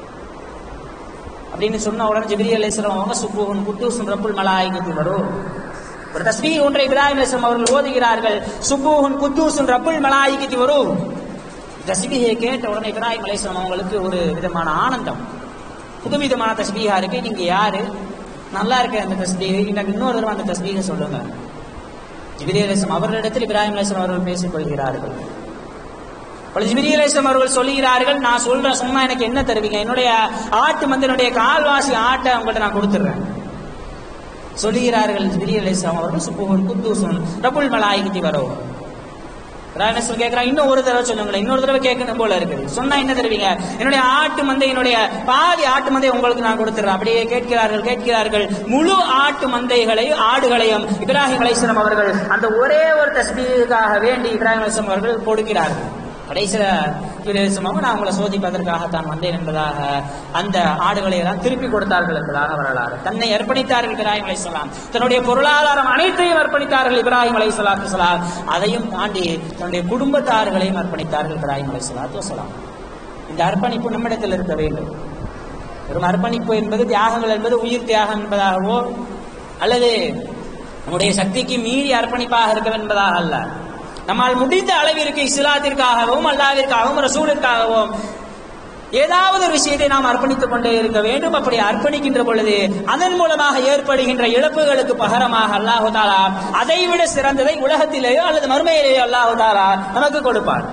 S1: அப்படின்னு சொன்ன உடனே ஜிப்ரீல் அலைஹிஸ்ஸலாம் அவங்க சுப்ஹூன் குத்தூஸுன் ரப்புல் மலாயிகத்தி வரும் ஒரு தஸ்பீஹ் ஒன்றை இப்ராஹிம் அலைஹிஸ்ஸலாம் அவர்கள் ஓதுகிறார்கள். சுப்ஹூன் குத்தூஸுன் ரப்புல் மலாயிகத்தி வரும். தஸ்பீஹை கேட்ட உடனே இப்ராஹிம் அலைஹிஸ்ஸலாம் அவங்களுக்கு ஒரு விதமான ஆனந்தம், புதுவிதமான தஸ்பீஹா இருக்கு. நீங்க யாரு? நல்லா இருக்க அந்த தஸ்பீஹ், எனக்கு இன்னொரு தடவை அந்த தஸ்பீஹை சொல்லுங்க. ஜிப்ரீல் அலைஹிஸ்ஸலாம் அவர்களிடத்தில் இப்ராஹிம் அலைஹிஸ்ஸலாம் அவர்கள் பேசிக் கொள்கிறார்கள். ஜிப்ரீல் அலைஹிஸ்ஸலாம் அவர்கள் சொல்லுகிறார்கள், நான் சொல்றேன், சொன்னா எனக்கு என்ன தருவீங்க? என்னுடைய ஆட்டு மந்தனுடைய கால்வாசி ஆட்டை அவங்கள்ட்ட நான் கொடுத்துடுறேன் சொல்லுகிறார்கள். ஜிப்ரீல் அலைஹிஸ்ஸலாம் அவர்கள் சுப்ஹூன் குத்தூஸுன் ரப்புல் மலாயிகத்தி வரும். கேட்கிறான், இன்னும் ஒரு தடவை சொல்லுங்களேன், இன்னொரு தடவை கேட்கணும் போல இருக்குது. சொன்னா என்ன தருவீங்க? என்னுடைய ஆட்டு மந்தை, என்னுடைய பாதி ஆட்டு மந்தை உங்களுக்கு நான் கொடுத்துறேன். அப்படியே கேட்கிறார்கள். முழு ஆட்டு மந்தைகளையும் ஆடுகளையும் இப்ராஹிம் அலைஹிஸ்ஸலாம் அவர்கள் அந்த ஒரே ஒரு தஸ்பீஹுக்காக வேண்டி இப்ராஹிம் அலைஹிஸ்ஸலாம் அவர்கள் கொடுக்கிறார்கள். கடைசியில நான் உங்களை சோதிப்பதற்காகத்தான் வந்தேன் என்பதாக அந்த ஆடுகளை எல்லாம் திருப்பி கொடுத்தார்கள் என்பதாக வரலாறு. தன்னை அர்ப்பணித்தார்கள் இப்ராஹிம் அலைஹிஸ்ஸலாம். தன்னுடைய பொருளாதாரம் அனைத்தையும் அர்ப்பணித்தார்கள் இப்ராஹிம் அலைஹிஸ்ஸலாத்து வஸ்ஸலாம். அதையும் தாண்டி தன்னுடைய குடும்பத்தார்களையும் அர்ப்பணித்தார்கள் இப்ராஹிம் அலைஹிஸ்ஸலாத்து வஸ்ஸலாம். இந்த அர்ப்பணிப்பு நம்மிடத்தில் இருக்க வேண்டும். வெறும் அர்ப்பணிப்பு என்பது, தியாகங்கள் என்பது உயிர் தியாகம் என்பதாகவோ அல்லது நம்முடைய சக்திக்கு மீறி அர்ப்பணிப்பாக இருக்க என்பதாக அல்ல. நம்மால் முடிந்த அளவிற்கு இஸ்லாத்திற்காகவும் அல்லாஹ்விற்காகவும் ரசூலுக்காகவும் ஏதாவது ஒரு விஷயத்தை நாம் அர்ப்பணித்துக் கொண்டே இருக்க வேண்டும். அப்படி அர்ப்பணிக்கின்ற பொழுது அதன் மூலமாக ஏற்படுகின்ற இழப்புகளுக்கு பகரமாக அல்லாஹ் தஆலா அதைவிட சிறந்ததை உலகத்திலேயோ அல்லது மறுமையிலேயோ அல்லாஹ் தஆலா நமக்கு கொடுப்பார்.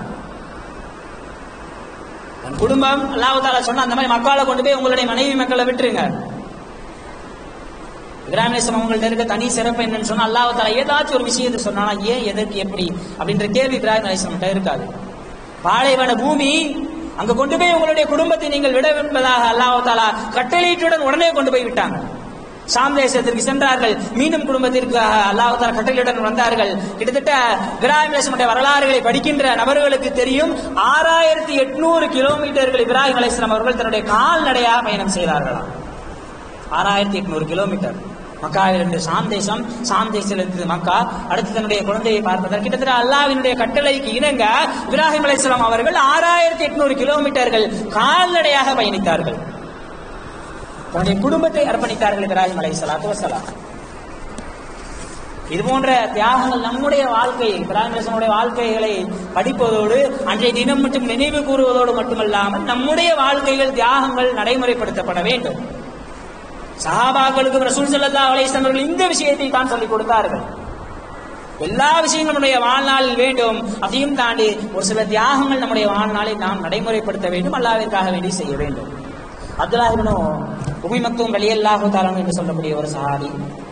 S1: குடும்பம், அல்லாஹ் தஆலா சொன்ன அந்த மாதிரி மக்களை கொண்டு போய் உங்களுடைய மனைவி மக்களை விட்டுருங்க. இப்ராஹிம் அலைஹிஸ்ஸலாம் அவங்கள்ட்ட இருக்க தனி சிறப்பு என்னன்னு சொன்னா, அல்லாஹ் தஆலா ஏதாச்சும் ஒரு விஷயத்தை சொன்னானா ஏன், எதற்கு, எப்படி அப்படின்ற கேள்வி இப்ராஹிம் அலைஹிஸ்ஸலாம் இருக்காது. பாலைவன பூமி, அங்க கொண்டு போய் உங்களுடைய குடும்பத்தை நீங்கள் விட என்பதாக அல்லாஹ் தஆலா கட்டளையிட்டுடன் உடனே கொண்டு போய் விட்டாங்க. ஷாம் தேசத்திற்கு சென்றார்கள். மீண்டும் குடும்பத்திற்கு அல்லாஹ் தஆலா கட்டளையுடன் வந்தார்கள். கிட்டத்தட்ட இப்ராஹிம் அலைஹிஸ்ஸலாமுடைய வரலாறுகளை படிக்கின்ற நபர்களுக்கு தெரியும், 6800 கிலோமீட்டர்கள் இப்ராஹிம் அலைஹிஸ்ஸலாம் அவர்கள் தன்னுடைய கால்நடையாக பயணம் செய்தார்களாம். 6800 கிலோமீட்டர் மக்காவிலிருந்து ஷாம் தேசம், ஷாம் தேசத்திலிருந்து மக்கா, அடுத்து தன்னுடைய குழந்தையை பார்ப்பதற்கு கிட்டத்தட்ட அல்லாஹ்வினுடைய கட்டளைக்கு இணங்க இப்ராஹிம் அலைஹிஸ்ஸலாம் அவர்கள் 6800 கிலோமீட்டர்கள் கால்நடையாக பயணித்தார்கள். தன்னுடைய குடும்பத்தை அர்ப்பணித்தார்கள் இப்ராஹிம் அலைஹிஸ்ஸலாத்து வஸ்ஸலாம். இது போன்ற தியாகங்கள் நம்முடைய வாழ்க்கையில் இப்ராஹிம் அலைஹிஸ்ஸலாமுடைய வாழ்க்கைகளை படிப்பதோடு அன்றைய தினம் மட்டும் நினைவு கூறுவதோடு மட்டுமல்லாமல் நம்முடைய வாழ்க்கையில் தியாகங்கள் நடைமுறைப்படுத்தப்பட வேண்டும். சஹாபாக்களுக்கு ரசூல் ஸல்லல்லாஹு அலைஹி வஸல்லம் அவர்கள் இந்த விஷயத்தை தான் சொல்லிக் கொடுத்தார்கள். எல்லா விஷயங்களும் நம்முடைய வாழ்நாளில் வேண்டும். அதையும் தாண்டி ஒரு சில தியாகங்கள் நம்முடைய வாழ்நாளில் நாம் நடைமுறைப்படுத்த வேண்டும், அல்லாஹ்விற்காக வேண்டி செய்ய வேண்டும். அப்துல்லாஹ் இப்னு உம்மி மக்தூம் ரலியல்லாஹு தஆலா என்று சொல்லக்கூடிய ஒரு சஹாபி.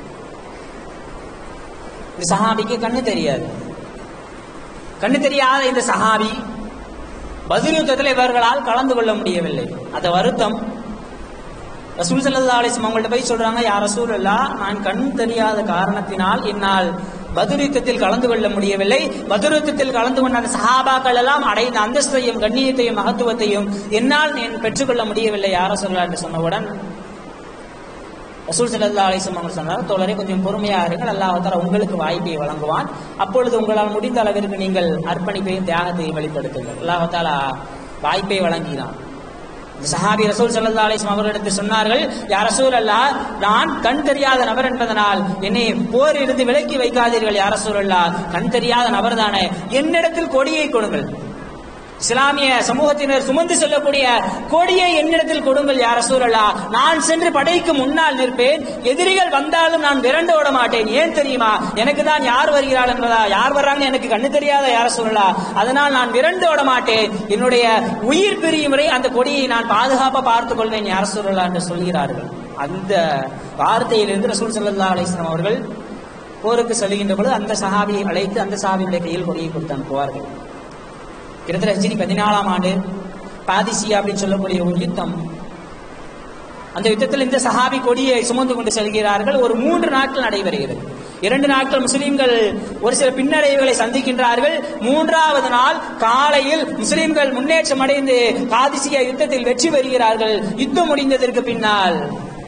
S1: இந்த சஹாபிக்கு கண்ணு தெரியாது. கண்ணு தெரியாத இந்த சஹாபி பத்ர் யுத்தத்தில் இவர்களால் கலந்து கொள்ள முடியவில்லை. அந்த வருத்தம் ரசூல் ஸல்லல்லாஹு அலைஹி வஸல்லம் அவங்கள்ட்ட போய் சொல்றாங்க, யா ரசூலல்லாஹ், நான் கண் தெரியாத காரணத்தினால் என்னால் பத்ர் யுத்தத்தில் கலந்து கொள்ள முடியவில்லை. பத்ர் யுத்தத்தில் கலந்து கொண்ட அந்த சஹாபாக்கள் எல்லாம் அடைந்த அந்தஸ்தையும் கண்ணியத்தையும் மகத்துவத்தையும் என்னால் பெற்றுக்கொள்ள முடியவில்லை யா ரசூலல்லாஹ் என்று சொன்னவுடன் ரசூல் ஸல்லல்லாஹு அலைஹி வஸல்லம் அவங்க சொன்னார், தோழரே கொஞ்சம் பொறுமையாக இருங்கள், அல்லாஹ் தஆலா உங்களுக்கு வாய்ப்பை வழங்குவான். அப்பொழுது உங்களால் முடிந்த அளவிற்கு நீங்கள் அர்ப்பணிப்பையும் தியாகத்தையும் வெளிப்படுத்துங்கள். அல்லாஹ் தஆலா வாய்ப்பை வழங்கினான். சஹாபி ரசூல் ஸல்லல்லாஹு அலைஹி வஸல்லம் அவர்களிடத்தில் சொன்னார்கள், யா ரசூலல்லாஹ், நான் கண் தெரியாத நபர் என்பதனால் என்னை போர் இருந்து விலக்கி வைக்காதீர்கள். யா ரசூலல்லாஹ், கண் தெரியாத நபர் தானே, என்னிடத்தில் கொடியை கொடுங்கள். இஸ்லாமிய சமூகத்தினர் சுமந்து செல்லக்கூடிய கொடியை என்னிடத்தில் கொடுங்கள் யா ரசூலல்லாஹ். நான் சென்று படைக்கு முன்னால் நிற்பேன். எதிரிகள் வந்தாலும் நான் விரண்டு ஓட மாட்டேன். ஏன் தெரியுமா? எனக்கு தான் யார் வருகிறாள் என்பதா, யார் வர்றாங்க எனக்கு கண்ணு தெரியாத யா ரசூலல்லாஹ். அதனால் நான் விரண்டு ஓட மாட்டேன். என்னுடைய உயிர் பிரியும் வரை அந்த கொடியை நான் பாதுகாப்பா பார்த்துக் கொள்வேன் யா ரசூலல்லாஹ் என்று சொல்கிறார்கள். அந்த வார்த்தையிலிருந்து ரசூல் ஸல்லல்லாஹு அலைஹி வஸல்லம் அவர்கள் போருக்கு செல்கின்ற பொழுது அந்த சஹாபியை அழைத்து அந்த சஹாபியுடைய கையில் கொடியை கொடுத்து அனுப்புவார்கள். கிட்டத்தட்ட ஹிஜ்ரி 14ஆம் ஆண்டு பாதிசியா அப்படின்னு சொல்லக்கூடிய ஒரு யுத்தம். அந்த யுத்தத்தில் இந்த சஹாபி கொடியை சுமந்து கொண்டு செல்கிறார்கள். ஒரு 3 நாட்கள் நடைபெறுகிறது. 2 நாட்கள் முஸ்லிம்கள் ஒரு சில பின்னடைவுகளை சந்திக்கின்றார்கள். 3வது நாள் காலையில் முஸ்லிம்கள் முன்னேற்றம் அடைந்து பாதிசியா யுத்தத்தில் வெற்றி பெறுகிறார்கள். யுத்தம் முடிந்ததற்கு பின்னால்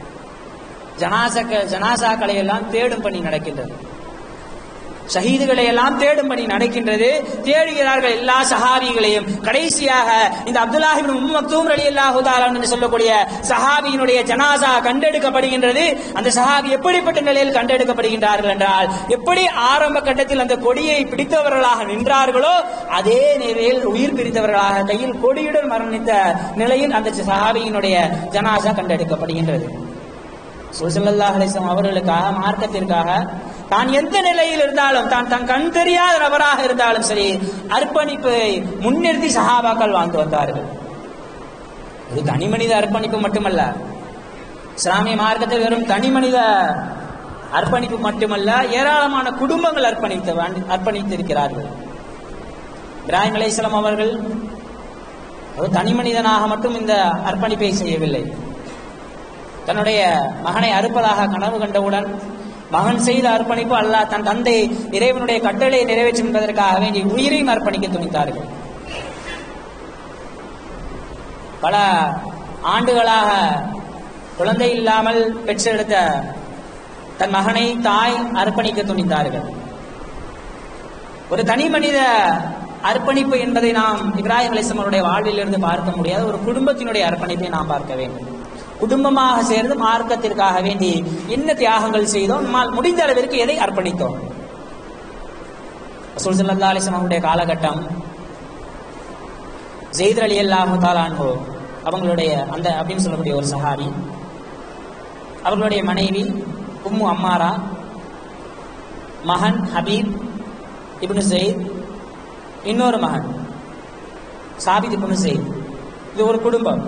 S1: ஜனாசாக்களை எல்லாம் தேடும் பணி நடக்கின்றது. ஷஹீதுகளை எல்லாம் தேடும் பணி நடக்கின்றது. தேடுகிறார்கள் எல்லா சஹாபிகளையும். கடைசியாக இந்த அப்துல்லாஹ் இப்னு உம்மி மக்தூம் ரலியல்லாஹு தஆலா என்று சொல்லக்கூடிய சஹாபியினுடைய ஜனாசா கண்டெடுக்கப்படுகின்றது. அந்த சஹாபி எப்படிப்பட்ட நிலையில் கண்டெடுக்கப்படுகின்றார்கள் என்றால், எப்படி ஆரம்ப கட்டத்தில் அந்த கொடியை பிடித்தவர்களாக நின்றார்களோ அதே நிலையில் உயிர் பிரித்தவர்களாக கையில் கொடியுடன் மரணித்த நிலையில் அந்த சஹாபியினுடைய ஜனாசா கண்டெடுக்கப்படுகின்றது. ஸல்லல்லாஹு அலைஹி வஸல்லம் அவர்களுக்காக, மார்க்கத்திற்காக, தான் எந்த நிலையில் இருந்தாலும், தான் கண் தெரியாத நபராக இருந்தாலும் சரி, அர்ப்பணிப்பை முன்னிறுத்தி சஹாபாக்கள் வாழ்ந்து வந்தார்கள். இது தனி மனித அர்ப்பணிப்பு மட்டுமல்ல, இஸ்லாமிய மார்க்கத்தில் வெறும் தனி மனித அர்ப்பணிப்பு மட்டுமல்ல, ஏராளமான குடும்பங்கள் அர்ப்பணித்திருக்கிறார்கள். இப்ராஹிம் அலைஹிஸ்ஸலாம் அவர்கள் ஒரு தனி மனிதனாக மட்டும் இந்த அர்ப்பணிப்பை செய்யவில்லை. தன்னுடைய மகனை அறுப்பதாக கனவு கண்டவுடன் மகன் செய்த அர்ப்பணிப்பு அல்லாஹ் தன் தந்தை இறைவனுடைய கட்டளை நிறைவேற்றும் என்பதற்காக வேண்டி உயிரையும் அர்ப்பணிக்க துணித்தார்கள். பல ஆண்டுகளாக குழந்தை இல்லாமல் பெற்றெடுத்த தன் மகனை தாய் அர்ப்பணிக்க துணிந்தார்கள். ஒரு தனி மனித அர்ப்பணிப்பு என்பதை நாம் இப்ராஹிம் அலைஹிஸ்ஸலாம் அவருடைய வாழ்வில் இருந்து பார்க்க முடியாது. ஒரு குடும்பத்தினுடைய அர்ப்பணிப்பை நாம் பார்க்க வேண்டும். குடும்பமாக சேர்ந்து மார்க்கத்திற்காக வேண்டி என்ன தியாகங்கள் செய்தோம், நம்மால் முடிந்த அளவிற்கு எதை அர்ப்பணித்தோம். ரசூல் ஸல்லல்லாஹு அலைஹி வஸல்லம் அவருடைய காலகட்டம், ஸைத் ரலியல்லாஹு தஆலா அன்ஹு அவங்களுடைய அந்த அப்படின்னு சொல்லக்கூடிய ஒரு சஹாபி, அவர்களுடைய மனைவி உம்மு அம்மாரா, மகன் ஹபீப் இப்னு ஸைத், இன்னொரு மகன் சாபித் இப்னு ஸைத். இது ஒரு குடும்பம்.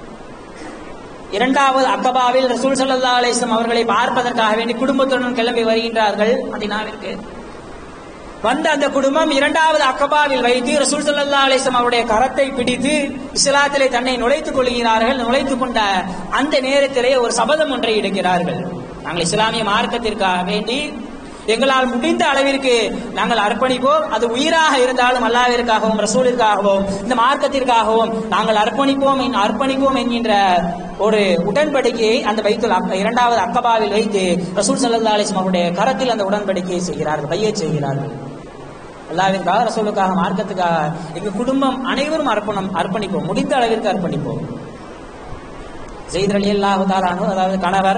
S1: 2வது அக்கபாவில் ரசூல் ஸல்லல்லாஹு அலைஹி வஸல்லம் அவர்களை பார்ப்பதற்காக வேண்டி குடும்பத்துடன் கிளம்பி வருகின்றார்கள் மதீனாவிற்கு. வந்த அந்த குடும்பம் 2வது அக்கபாவில் வைத்து ரசூல் ஸல்லல்லாஹு அலைஹி வஸல்லம் அவருடைய கரத்தை பிடித்து இஸ்லாத்திலே தன்னை நுழைத்துக் கொள்கிறார்கள். நுழைத்துக் கொண்ட அந்த நேரத்திலே ஒரு சபதம் ஒன்றை எடுக்கிறார்கள். நாங்கள் இஸ்லாமிய மார்க்கத்திற்காக வேண்டி எங்களால் முடிந்த அளவிற்கு நாங்கள் அர்ப்பணிப்போம். அது உயிராக இருந்தாலும் அல்லாஹ்விற்காகவும் ரசூலிற்காகவும் இந்த மார்க்கத்திற்காகவும் நாங்கள் அர்ப்பணிப்போம் என்கின்ற ஒரு உடன்படிக்கையை அந்த இரண்டாவது அக்கபாவில் வைத்து ரசூல் ஸல்லல்லாஹு அலைஹி வஸல்லம் அவருடைய கரத்தில் அந்த உடன்படிக்கையை செய்கிறார்கள், பையத் செய்கிறார்கள். அல்லாஹ்விற்காக ரசூலுக்காக மார்க்கத்துக்காக எங்கள் குடும்பம் அனைவரும் அர்ப்பணிப்போம், முடிந்த அளவிற்கு அர்ப்பணிப்போம். ஸைத் ரலியல்லாஹு தஆலா அன்ஹு, அதாவது கணவர்,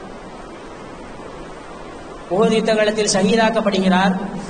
S1: உஹது யுத்த காலத்தில் ஷஹீதாக்கப்படுகிறார்.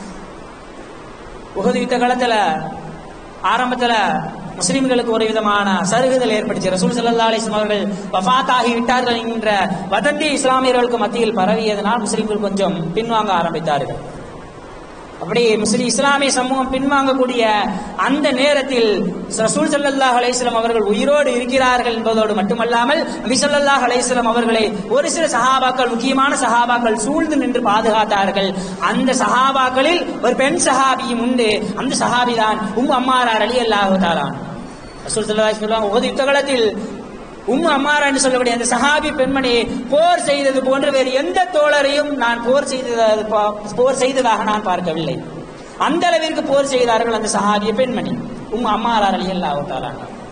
S1: உஹது யுத்த காலத்தில் ஆரம்பத்தில் முஸ்லிம்களுக்கு ஒரு விதமான சருகுதல் ஏற்பட்டுச்சு. ரசூல் ஸல்லல்லாஹு அலைஹி வஸல்லம் அவர்கள் வஃபாத் ஆகி விட்டார்கள் என்கின்ற வதந்தி இஸ்லாமியர்களுக்கு மத்தியில் பரவியதனால் முஸ்லிம்கள் கொஞ்சம் பின்வாங்க ஆரம்பித்தார்கள். அப்படி இஸ்லாமிய சமூகம் பின்வாங்கக்கூடிய அந்த நேரத்தில் ரசூல் ஸல்லல்லாஹு அலைஹி வஸல்லம் அவர்கள் உயிரோடு இருக்கிறார்கள் என்பதோடு மட்டுமல்லாமல் நபி ஸல்லல்லாஹு அலைஹி வஸல்லம் அவர்களை ஒரு சில சஹாபாக்கள், முக்கியமான சஹாபாக்கள் சூழ்ந்து நின்று பாதுகாத்தார்கள். அந்த சஹாபாக்களில் ஒரு பெண் சஹாபியும் உண்டு. அந்த சஹாபி தான் அம்மாரா ரலியல்லாஹு தஆலா. ரசூல் ஸல்லல்லாஹு அலைஹி வஸல்லம் உஹது யுத்த காலத்தில் அம்மாரா என்று சொல்லக்கூடிய அந்த சஹாபி பெண்மணி போர் செய்தது போன்று வேறு எந்த தோழரையும் நான் போர் செய்ததாக நான் பார்க்கவில்லை. அந்த அளவிற்கு போர் செய்தார்கள் அந்த சஹாபிய பெண்மணி அம்மாரா ரலியல்லாஹு தஆலா.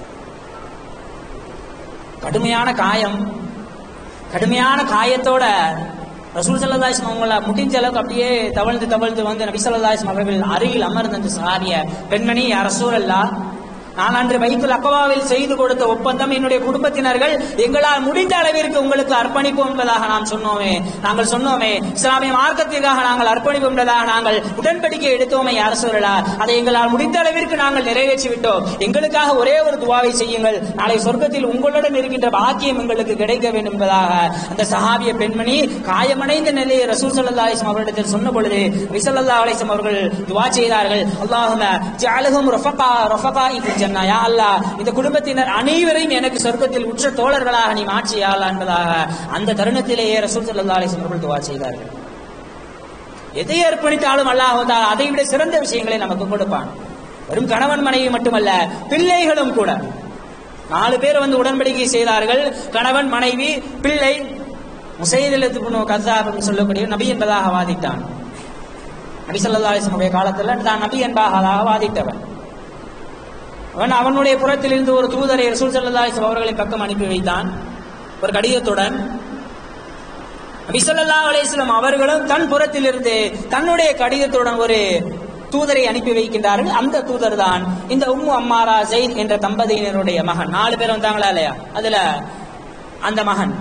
S1: கடுமையான காயத்தோட ரசூல் ஸல்லல்லாஹு அலைஹி வஸல்லம் அவங்கள முடிஞ்ச அளவுக்கு அப்படியே தவழ்ந்து வந்து நபி ஸல்லல்லாஹு அலைஹி வஸல்லம் அவர்கள் அருகில் அமர்ந்த அந்த சஹாபிய பெண்மணி, யா ரசூலல்லாஹ், நான் அன்று பைத்துல் அக்பாவில் செய்து கொடுத்த ஒப்பந்தம் என்னுடைய குடும்பத்தினர்கள் எங்களால் முடிந்த அளவிற்கு உங்களுக்கு அர்ப்பணிப்போம் என்பதாக நாங்கள் சொன்னோமே, இஸ்லாமிய மார்க்கத்திற்காக நாங்கள் அர்ப்பணிப்போம் என்பதாக நாங்கள் உடன்படிக்கை எடுத்தோமே, யா ரசூலல்லாஹ், அதை எங்களால் முடிந்த அளவிற்கு நாங்கள் நிறைவேற்றி விட்டோம். எங்களுக்காக ஒரே ஒரு துஆவை செய்யுங்கள், நாளை சொர்க்கத்தில் உங்களுடன் இருக்கின்ற பாக்கியம் எங்களுக்கு கிடைக்க வேண்டும் என்பதாக அந்த சஹாபிய பெண்மணி காயமடைந்த நிலையை ரசூல் ஸல்லல்லாஹு அலைஹி வஸல்லம் அவர்களிடத்தில் சொன்ன பொழுது நபி ஸல்லல்லாஹு அலைஹி வஸல்லம் அவர்கள் துஆ செய்தார்கள், அல்லாஹும்ம ஜஅல்ஹும் ரஃபகாஇ ஃபில் ஜன்னா, யா அல்லாஹ், இந்த குடும்பத்தினர் அனைவரையும் எனக்கு சொர்க்கத்தில் உற்ற தோழர்களாக நீ மாற்றி யா அல்லாஹ் என்பதாக அந்த தருணத்திலேயே ரசூல் ஸல்லல்லாஹு அலைஹி வஸல்லம் அவர்கள் துஆ செய்தார்கள். எதை அர்ப்பணித்தாலும் அல்லாஹ் தஆலா அதை விட சிறந்த விஷயங்களை நமக்கு கொடுப்பான். வெறும் கணவன் மனைவி மட்டுமல்ல, பிள்ளைகளும் கூட. 4 பேர் வந்து உடன்படிக்கை செய்தார்கள், கணவன், மனைவி, பிள்ளை. முஸைலிமத்து இப்னு கஸ்ஸாப் என்று சொல்லக்கூடிய நபி என்பதாக வாதிட்டான். நபி ஸல்லல்லாஹு அலைஹி வஸல்லம் காலத்தில் தான் நபி என்பதாக வாதிட்டவன். அவனுடைய புறத்திலிருந்து ஒரு தூதரை ரசூல் ஸல்லல்லாஹு அலைஹி வஸல்லம் அவர்களின் பக்கம் அனுப்பி வைத்தான், ஒரு கடிதத்துடன். நபி ஸல்லல்லாஹு அலைஹி வஸல்லம் அவர்களும் தன் புறத்திலிருந்து தன்னுடைய கடிதத்துடன் ஒரு தூதரை அனுப்பி வைக்கின்றார்கள். அந்த தூதர் தான் இந்த அம்மாரா ஸைத் என்ற தம்பதியினருடைய மகன். 4 பேர் வந்தாங்களா இல்லையா, அதுல அந்த மகன்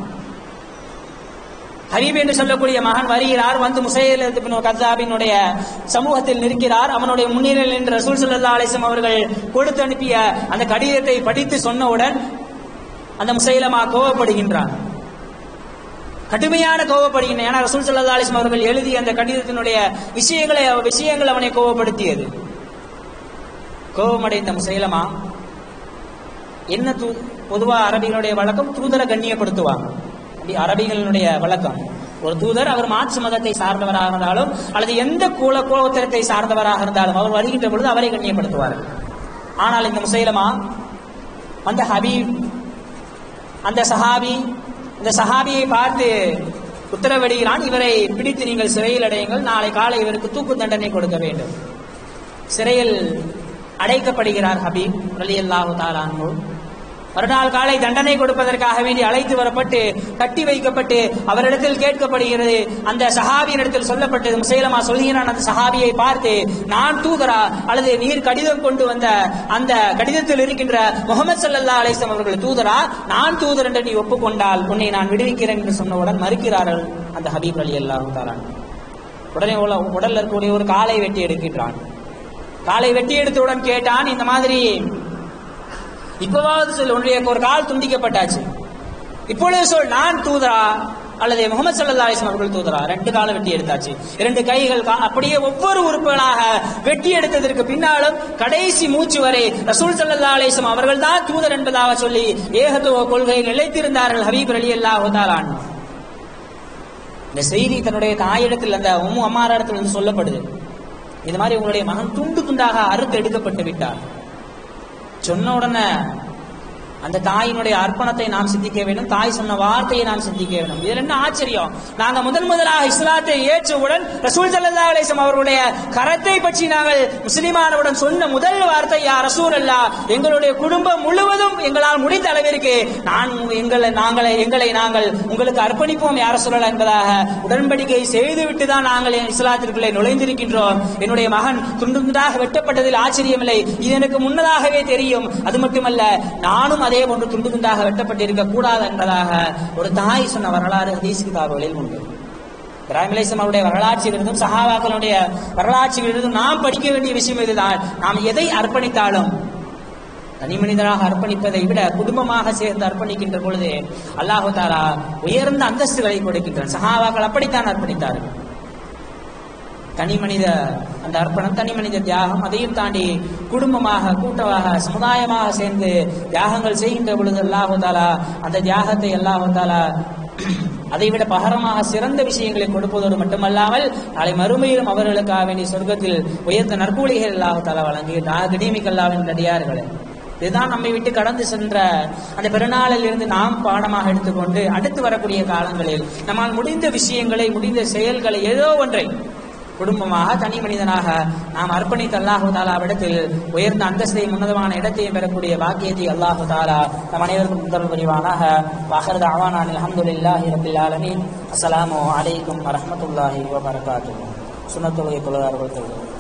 S1: ஹரீப் என்று சொல்லக்கூடிய மகன் வருகிறார். வந்து முஸைலிமத்து இப்னு கஸ்ஸாபினுடைய சமூகத்தில் நிற்கிறார். அவனுடைய முன்னிலையில் நின்று ரசூல் ஸல்லல்லாஹு அலைஹி வஸல்லம் அவர்கள் கொடுத்து அனுப்பிய அந்த கடிதத்தை படித்து சொன்னவுடன் அந்த முஸைலிமா கோபப்படுகின்றான், கடுமையான கோபப்படுகின்றன. ஏன்னா ரசூல் ஸல்லல்லாஹு அலைஹி வஸல்லம் அவர்கள் எழுதிய அந்த கடிதத்தினுடைய விஷயங்கள் அவனை கோபப்படுத்தியது. கோபமடைந்த முஸைலிமா என்ன, பொதுவா அரபிகளுடைய வழக்கம் தூதரை கண்ணியப்படுத்துவாங்க. அரபிகளுடைய வழக்கம், ஒரு தூதர் அவர் மாற்று மதத்தை சார்ந்தவராக இருந்தாலும் அல்லது எந்த கோத்திரத்தை சார்ந்தவராக இருந்தாலும் அவர் வருகின்ற பொழுது அவரை கண்ணியப்படுத்துவார்கள். ஆனால் இந்த முஸைலிமா அந்த ஹபீப், அந்த சஹாபியை பார்த்து உத்தரவிடுகிறான், இவரை பிடித்து நீங்கள் சிறையில் அடையுங்கள், நாளை காலை இவருக்கு தூக்கு தண்டனை கொடுக்க வேண்டும். சிறையில் அடைக்கப்படுகிறார் ஹபீப் ரலியல்லாஹு தஆலா அன்ஹு. மறுநாள் காலை தண்டனை கொடுப்பதற்காக வேண்டி அழைத்து வரப்பட்டு கட்டி வைக்கப்பட்டு அவரிடத்தில் கேட்கப்படுகிறது. அந்த சஹாபியினிடத்தில் சொல்லப்பட்டது, முஸைலிமா சொல்கிறான் அந்த சஹாபியை பார்த்து, நான் தூதரா அல்லது நீர் கடிதம் கொண்டு வந்த அந்த கடிதத்தில் இருக்கின்ற முஹம்மது ஸல்லல்லாஹு அலைஹி வஸல்லம் அவர்கள் தூதரா, நான் தூதர் என்று நீ ஒப்புக்கொண்டால் உன்னை நான் விடுவிக்கிறேன் என்று சொன்னவுடன் மறுக்கிறார்கள் அந்த ஹபீப் ரலியல்லாஹு தஆலா. உடனே உடல்ல இருக்கக்கூடிய ஒரு காலை வெட்டி எடுக்கின்றான். காலை வெட்டி எடுத்தவுடன் கேட்டான், இந்த மாதிரி இப்பவாவது சொல், உன்னுடைய ஒரு கால் துண்டிக்கப்பட்டாச்சு, இப்பொழுது சொல், நான் தூதரா அல்லது முஹம்மது ஸல்லல்லாஹு அலைஹி வஸல்லம் அவர்கள் தூதரா? 2 காலை வெட்டி எடுத்தாச்சு, 2 கைகள், அப்படியே ஒவ்வொரு உறுப்புகளாக வெட்டி எடுத்ததற்கு பின்னாலும் கடைசி மூச்சு வரை ரசூல் ஸல்லல்லாஹு அலைஹி வஸல்லம் அவர்கள் தான் தூதர் என்பதாக சொல்லி ஏகத்துவ கொள்கையை நிலைத்திருந்தார்கள் ஹபீப் ரலியல்லாஹு தஆலா. இந்த செய்தி தன்னுடைய தாயிடத்தில், அந்த அம்மாரா இடத்தில் வந்து சொல்லப்படுது, இது மாதிரி உங்களுடைய மகன் துண்டு துண்டாக அறுத்து எடுக்கப்பட்டு விட்டார். சொன்ன உடனே அந்த தாயினுடைய அர்ப்பணத்தை நாம் சிந்திக்க வேண்டும். தாய் சொன்ன வார்த்தையை நாம் சிந்திக்க வேண்டும். இதுல என்ன ஆச்சரியம், நாங்க முதலாக இஸ்லாத்தை ஏற்றவுடன் ரசூல் ஸல்லல்லாஹு அலைஹி வஸல்லம் அவர்களுடைய கரத்தை பற்றி நாங்கள் முஸ்லிமானவுடன் சொன்ன முதல் வார்த்தை, யா ரசூலல்லாஹ், எங்களுடைய குடும்பம் முழுவதும் எங்களால் முடிந்த அளவிற்கு எங்களை நாங்கள் உங்களுக்கு அர்ப்பணிப்போம் யா ரசூலல்லாஹ் என்பதாக உடன்படிக்கை செய்துவிட்டு தான் நாங்கள் இஸ்லாத்திற்குள்ளே நுழைந்திருக்கின்றோம். என்னுடைய மகன் துண்டு துண்டாக வெட்டப்பட்டதில் ஆச்சரியமில்லை, இது எனக்கு முன்னதாகவே தெரியும். அது மட்டுமல்ல, நானும் அதே போன்று துண்டு துண்டாக வெட்டப்பட்டிருக்க கூடாது என்பதாக ஒரு தாய் சொன்ன வரலாறு ஹதீஸ் கிதாபுகளில் உண்டு. இப்ராஹிம் அலைஹிஸ்ஸலாம் அவருடைய வரலாற்றிலிருந்தும் சஹாபாக்களுடைய வரலாற்றிலிருந்தும் நாம் படிக்க வேண்டிய விஷயம் இதுதான். நாம் எதை அர்ப்பணித்தாலும் தனி மனிதராக அர்ப்பணிப்பதை விட குடும்பமாக சேர்ந்து அர்ப்பணிக்கின்ற பொழுது அல்லாஹ் தஆலா உயர்ந்த அந்தஸ்துகளை கொடுக்கின்றான். சஹாபாக்கள் அப்படித்தான் அர்ப்பணித்தார்கள். தனி மனித அந்த அர்ப்பணம், தனி மனித தியாகம், அதையும் தாண்டி குடும்பமாக, கூட்டமாக, சமுதாயமாக சேர்ந்து தியாகங்கள் செய்கின்ற பொழுது அல்லாஹ் தஆலா அந்த தியாகத்தை அல்லாஹ் தஆலா அதைவிட பகரமாக சிறந்த விஷயங்களை கொடுப்பதோடு மட்டுமல்லாமல் நாளை மறுமையிலும் அவர்களுக்காக வேண்டிய சொர்க்கத்தில் உயர்ந்த நற்கூலிகள் அல்லாஹ் தஆலா வழங்குகிறார். கனிமிக்க அல்லாஹ்வின் நடிகார்களே, இதுதான் நம்மை விட்டு கடந்து சென்ற அந்த பெருநாளில் இருந்து நாம் பாடமாக எடுத்துக்கொண்டு அடுத்து வரக்கூடிய காலங்களில் நம்மால் முடிந்த விஷயங்களை, முடிந்த செயல்களை, ஏதோ ஒன்றை குடும்பமாக, தனி மனிதனாக நாம் அர்ப்பணித்து அல்லாஹு தாலாவிடத்தில் உயர்ந்த அந்தஸ்தையும் உன்னதமான இடத்தையும் பெறக்கூடிய பாக்கியத்தை அல்லாஹு தாலா நம் அனைவருக்கும் உத்தரவு புரிவானாக. வாஹிரு தஅவானா அல்ஹம்துலில்லாஹி ரப்பில் ஆலமீன். அஸ்ஸலாமு அலைக்கும் வரஹ்மத்துல்லாஹி வபரகாத்துஹு. சுன்னத்துல் தொழுதார்கள்.